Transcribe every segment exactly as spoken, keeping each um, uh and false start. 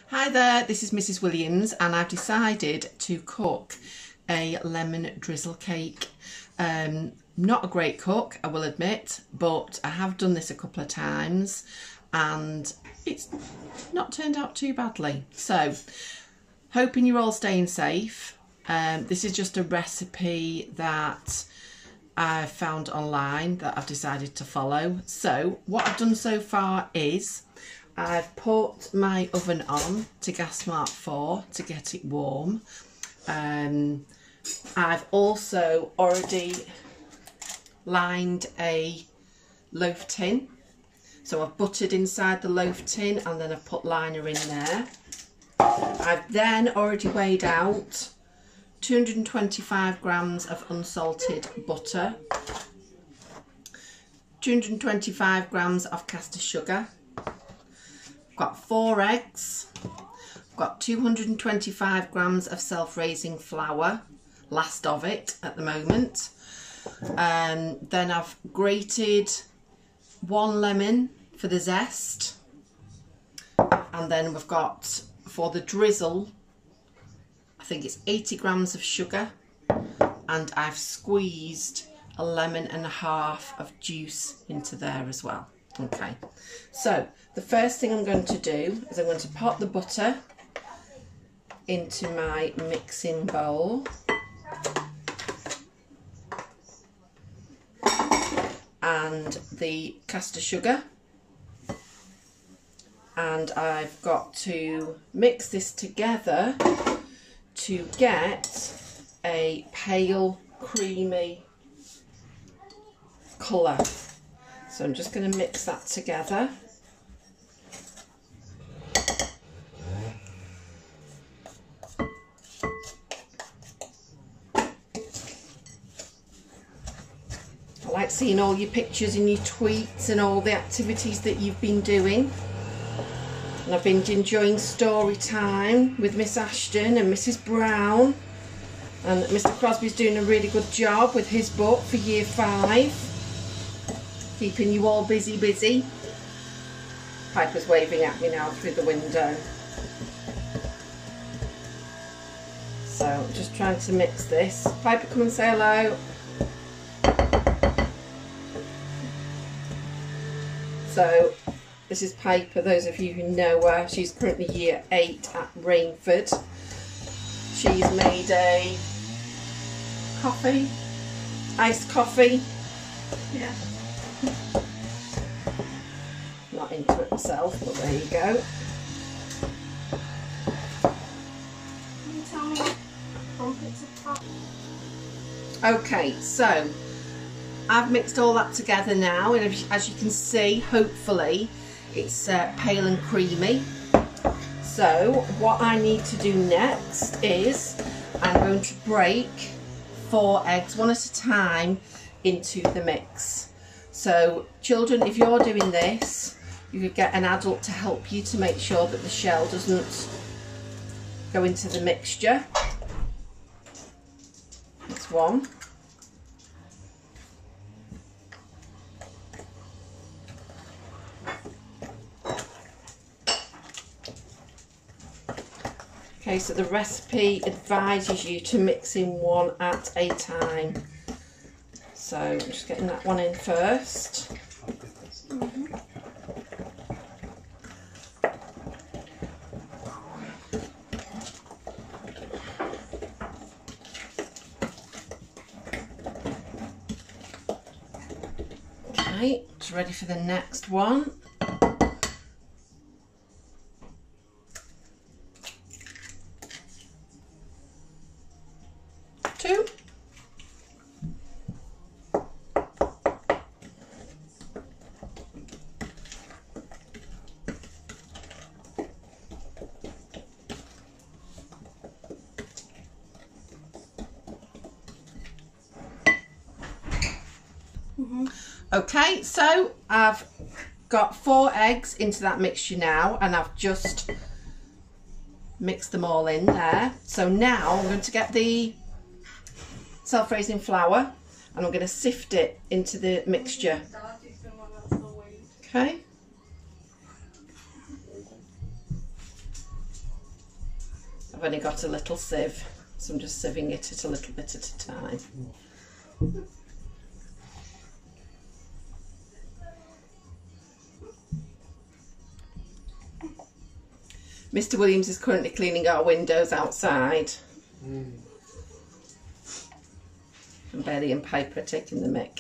Hi there, this is Missus Williams and I've decided to cook a lemon drizzle cake. Um, not a great cook, I will admit, but I have done this a couple of times and it's not turned out too badly. So, hoping you're all staying safe. Um, this is just a recipe that I found online that I've decided to follow. So, what I've done so far is I've put my oven on to gas mark four to get it warm. Um, I've also already lined a loaf tin. So I've buttered inside the loaf tin and then I've put liner in there. I've then already weighed out two hundred twenty-five grams of unsalted butter, two hundred twenty-five grams of caster sugar. I've got four eggs, I've got two hundred twenty-five grams of self-raising flour, last of it at the moment. Um, then I've grated one lemon for the zest, and then we've got, for the drizzle, I think it's eighty grams of sugar, and I've squeezed a lemon and a half of juice into there as well. Okay, so the first thing I'm going to do is I'm going to pop the butter into my mixing bowl, and the caster sugar, and I've got to mix this together to get a pale creamy colour. So I'm just going to mix that together. I like seeing all your pictures and your tweets and all the activities that you've been doing. And I've been enjoying story time with Miss Ashton and Missus Brown. And Mister Crosby's doing a really good job with his book for year five. Keeping you all busy, busy. Piper's waving at me now through the window. So I'm just trying to mix this. Piper, come and say hello. So this is Piper, those of you who know her. She's currently year eight at Rainford. She's made a coffee, iced coffee. Yeah. Not into it myself, but there you go. Can you tell me crumpets of top? Okay, so I've mixed all that together now, and as you can see, hopefully it's uh, pale and creamy. So what I need to do next is I'm going to break four eggs, one at a time, into the mix. So children, if you're doing this, you could get an adult to help you to make sure that the shell doesn't go into the mixture. That's one. Okay, so the recipe advises you to mix in one at a time. So I'm just getting that one in first. Mm-hmm. Okay, it's ready for the next one. Two. Mm-hmm. Okay, so I've got four eggs into that mixture now, and I've just mixed them all in there. So now I'm going to get the self-raising flour and I'm going to sift it into the mixture. Okay. I've only got a little sieve, so I'm just sieving it at a little bit at a time. Mister Williams is currently cleaning our windows outside. Mm. And Bailey and Piper are taking the mick.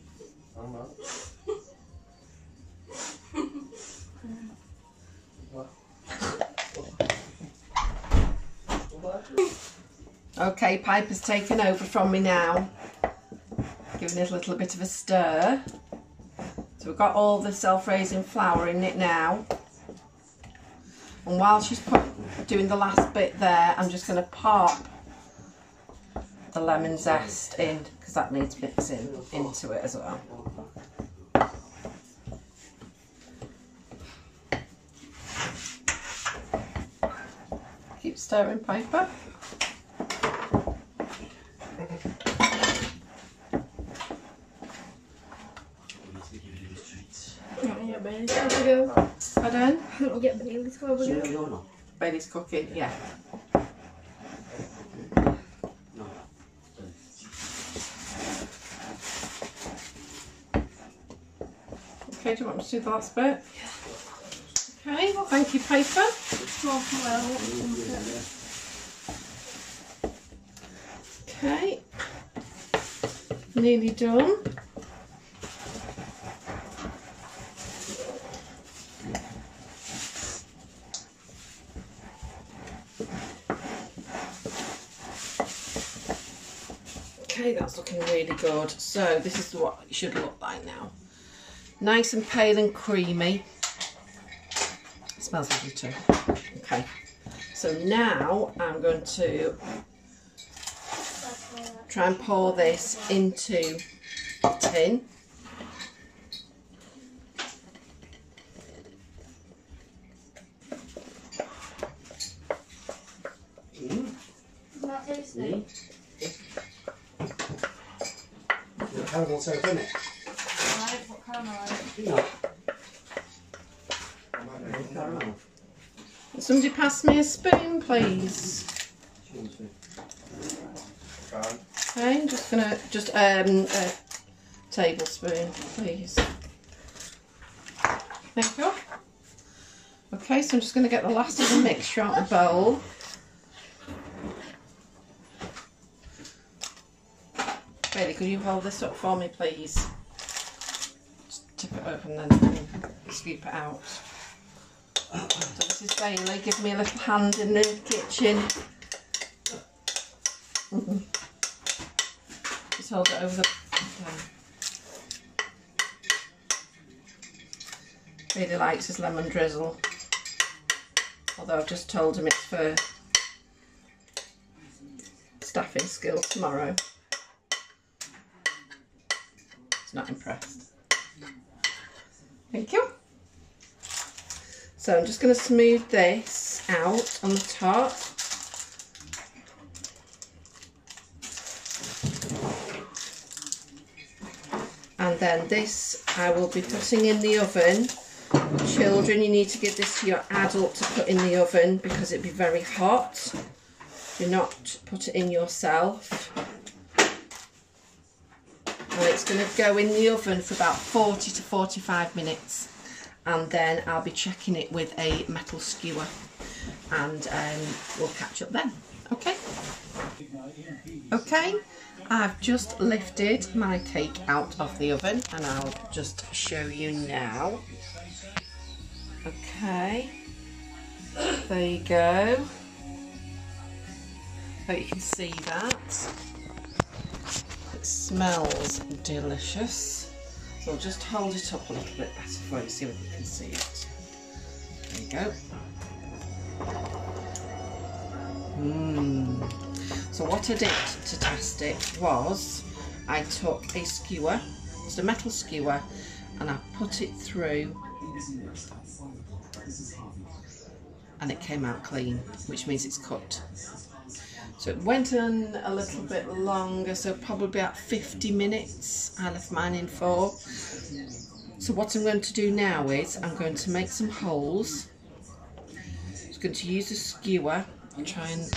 Okay, Piper's taken over from me now. Giving it a little bit of a stir. So we've got all the self-raising flour in it now. And while she's put, doing the last bit there, I'm just going to pop the lemon zest in, because that needs mixing into it as well. Keep stirring, Piper. Pardon? I'll get Bailey's to go. Bailey's cooking, yeah. Okay, do you want me to do the last bit? Yeah. Okay, well, thank you, Piper. Okay, nearly done. Okay, that's looking really good. So this is what it should look like now. Nice and pale and creamy. It smells lovely too. Okay, so now I'm going to try and pour this into a tin. Mm. Is that tasty? Caramel syrup in it. Right, what caramel? Peanut. Caramel. Somebody pass me a spoon, please. Okay, I'm just gonna just um a tablespoon, please. Thank you. Okay, so I'm just gonna get the last of the mixture out of the bowl. Bailey, could you hold this up for me, please? Just tip it over and then scoop it out. So this is Bailey, give me a little hand in the kitchen. Mm-hmm. Just hold it over the... Okay. Bailey likes his lemon drizzle. Although I've just told him it's for staffing skills tomorrow. He's not impressed. Thank you. So I'm just going to smooth this out on the top. And then this I will be putting in the oven. Children, you need to give this to your adult to put in the oven because it'd be very hot. Do not put it in yourself. And it's going to go in the oven for about forty to forty-five minutes, and then I'll be checking it with a metal skewer, and um, we'll catch up then. Okay. Okay, I've just lifted my cake out of the oven, and I'll just show you now. Okay, there you go. Hope you can see that. It smells delicious. So I'll just hold it up a little bit better for you, see if you can see it. There you go. Mmm. So what I did to test it was I took a skewer, it's a metal skewer, and I put it through and it came out clean, which means it's cooked. So it went on a little bit longer, so probably about fifty minutes I left mine in for. So what I'm going to do now is I'm going to make some holes. I'm going to use a skewer I'll try and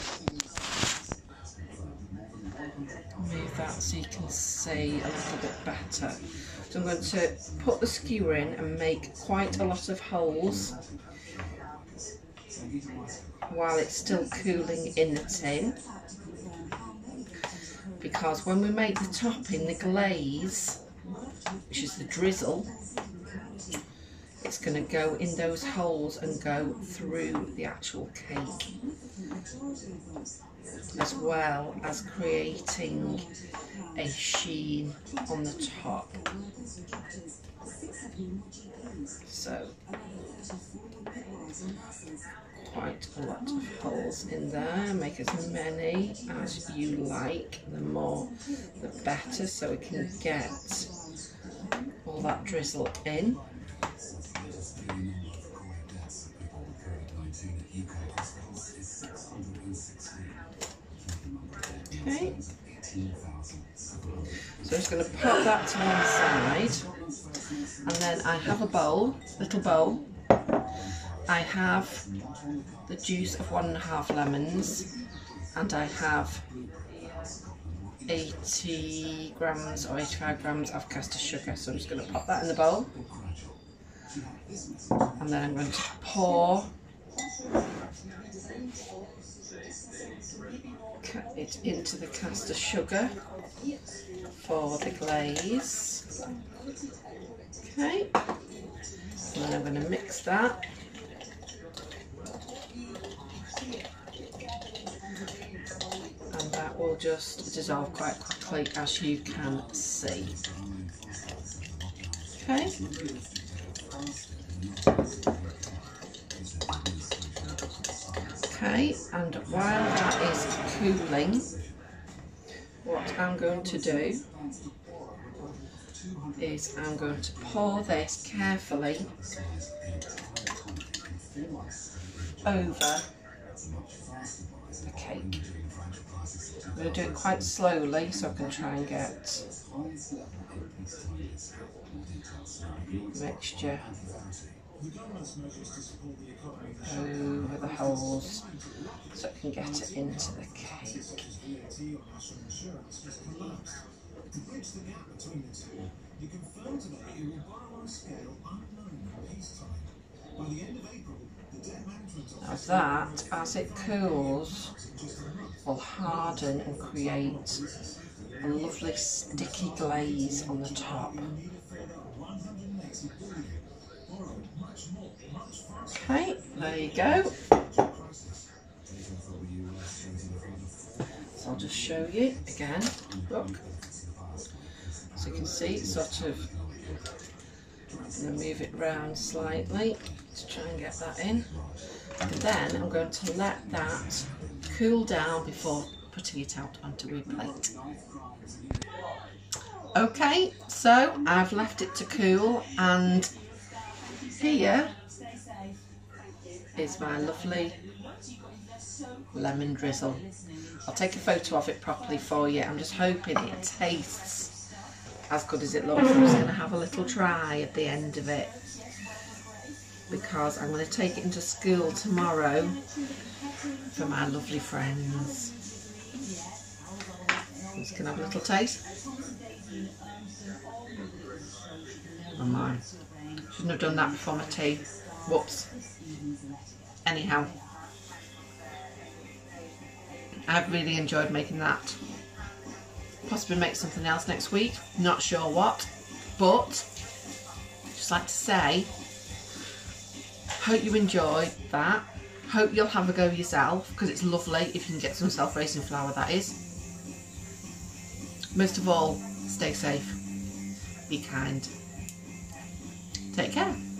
move that so you can see a little bit better. So I'm going to put the skewer in and make quite a lot of holes while it's still cooling in the tin, because when we make the topping, the glaze, which is the drizzle, it's going to go in those holes and go through the actual cake, as well as creating a sheen on the top. So quite a lot of holes in there. Make as many as you like, the more the better, so we can get all that drizzle in. Okay, so I'm just going to pop that to one side, and then I have a bowl, little bowl. I have the juice of one and a half lemons, and I have eighty grams or eighty-five grams of caster sugar. So I'm just going to pop that in the bowl, and then I'm going to pour it into the caster sugar for the glaze. Okay, and then I'm going to mix that. And that will just dissolve quite quickly, as you can see. Okay. Okay, and while that is cooling, what I'm going to do is I'm going to pour this carefully over the cake. I'm going to do it quite slowly so I can try and get mixture over the holes so I can get it into the cake. Now that, as it cools, will harden and create a lovely sticky glaze on the top. Okay, there you go. So I'll just show you again. Look, so you can see it's sort of, I'm going to move it round slightly to try and get that in. And then I'm going to let that cool down before putting it out onto a plate. Okay, so I've left it to cool, and here is my lovely lemon drizzle. I'll take a photo of it properly for you. I'm just hoping it tastes as good as it looks. I'm just going to have a little try at the end of it, because I'm going to take it into school tomorrow for my lovely friends. I'm just going to have a little taste. Oh my, shouldn't have done that before my tea. Whoops. Anyhow, I've really enjoyed making that. Possibly make something else next week, not sure what, but just like to say, hope you enjoyed that. Hope you'll have a go yourself, because it's lovely if you can get some self-raising flour, that is. Most of all, stay safe, be kind, take care.